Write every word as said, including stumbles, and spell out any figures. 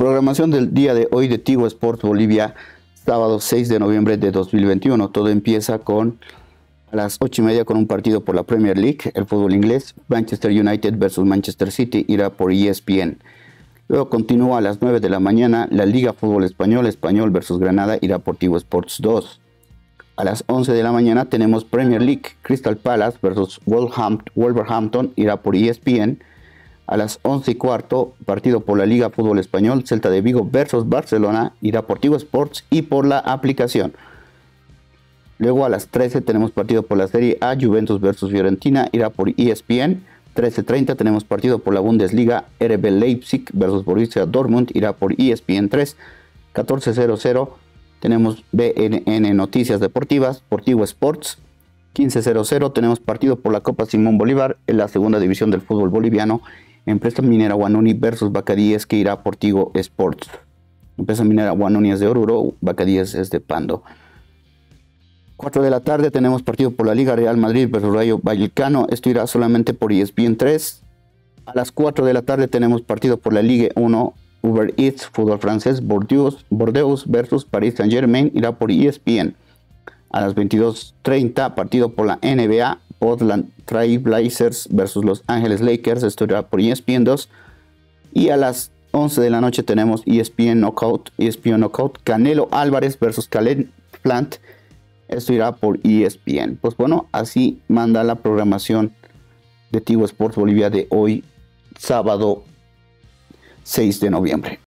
Programación del día de hoy de Tigo Sports Bolivia, sábado seis de noviembre de dos mil veintiuno. Todo empieza con a las ocho y media con un partido por la Premier League, el fútbol inglés. Manchester United versus Manchester City irá por E S P N. Luego continúa a las nueve de la mañana la Liga Fútbol Español, Español versus Granada, irá por Tigo Sports dos. A las once de la mañana tenemos Premier League, Crystal Palace versus Wolverhampton, irá por E S P N. A las once y cuarto, partido por la Liga Fútbol Español, Celta de Vigo versus Barcelona, irá por Tigo Sports y por la aplicación. Luego a las trece tenemos partido por la Serie A, Juventus versus Fiorentina, irá por E S P N. trece treinta tenemos partido por la Bundesliga, R B Leipzig versus Borussia Dortmund, irá por E S P N tres. catorce cero tenemos B N N Noticias Deportivas, por Tigo Sports. quince cero tenemos partido por la Copa Simón Bolívar en la segunda división del fútbol boliviano. Empresa Minera Guanuni versus Bacadíes, que irá por Tigo Sports. Empresa Minera Guanuni es de Oruro, Bacadíes es de Pando. cuatro de la tarde tenemos partido por la Liga Real Madrid versus Rayo Vallecano. Esto irá solamente por E S P N tres. A las cuatro de la tarde tenemos partido por la Ligue uno, Uber Eats, fútbol francés, Bordeaux, Bordeaux versus Paris Saint Germain, irá por E S P N. A las veintidós treinta, partido por la N B A, Portland Trail Blazers versus Los Ángeles Lakers, esto irá por E S P N dos. Y a las once de la noche tenemos E S P N Knockout, E S P N Knockout, Canelo Álvarez versus Caleb Plant, esto irá por E S P N. Pues bueno, así manda la programación de Tigo Sports Bolivia de hoy, sábado seis de noviembre.